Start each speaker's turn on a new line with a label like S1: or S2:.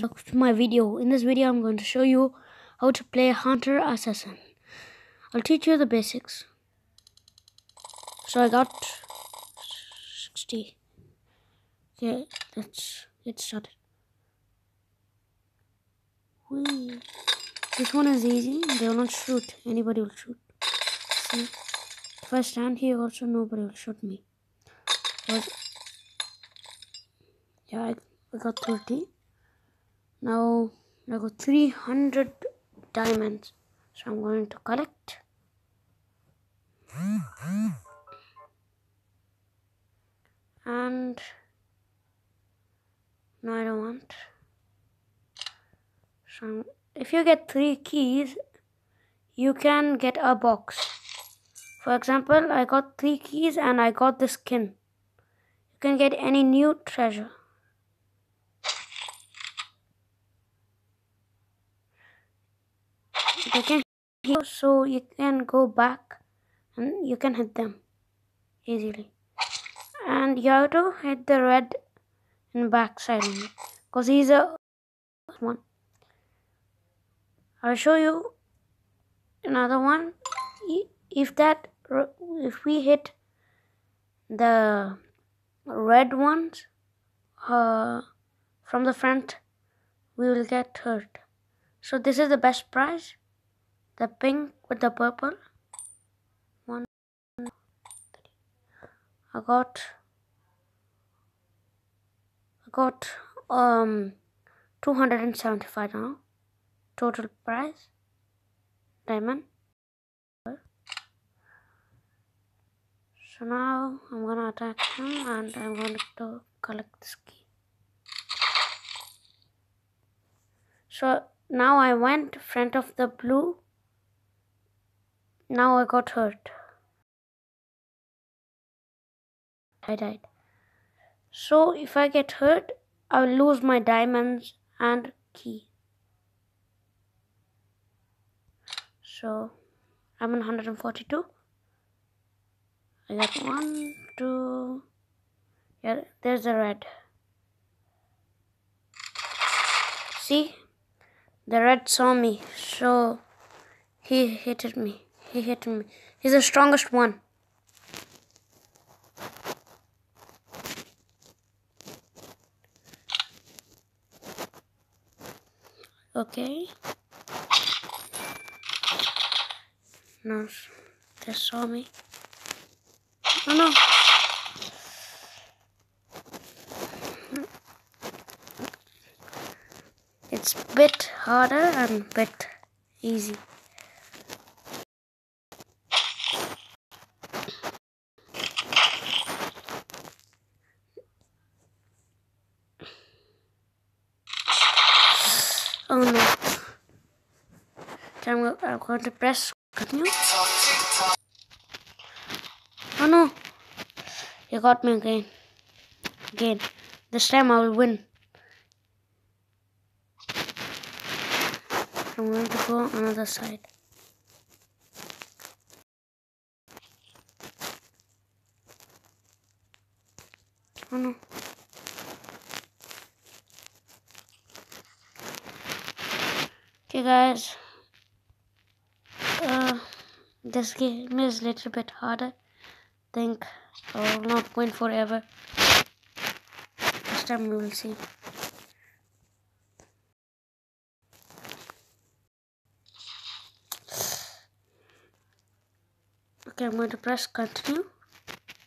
S1: To my video. In this video I'm going to show you how to play Hunter Assassin. I'll teach you the basics. So I got 60. Okay, let's get started. Whee. This one is easy. They will not shoot. Anybody will shoot. See? If I stand here also, nobody will shoot me. But yeah, I got 30. Now I got 300 diamonds. So I'm going to collect. And no, I don't want. So if you get 3 keys, you can get a box. For example, I got 3 keys and I got the skin. You can get any new treasure. They can hit, so you can go back and you can hit them easily. And you have to hit the red in backside only, because he's a one. I'll show you another one. If we hit the red ones from the front, we will get hurt. So this is the best prize, the pink with the purple one. I got 275 now total prize diamond. So now I'm gonna attack him and I'm going to collect this key. So now I went in front of the blue. Now I got hurt. I died. So if I get hurt, I will lose my diamonds and key. So I'm on 142. I got 1, 2. Yeah, there's the red. See? The red saw me, so he hit me. He's the strongest one. Okay. No, they saw me. Oh no. It's a bit harder and a bit easy. Oh no. So I'm going to press continue. Oh no. You got me again. This time I will win. I'm going to go another side. Oh no. Okay guys, this game is a little bit harder. Think I will not win forever. This time we will see. Okay, I'm going to press continue.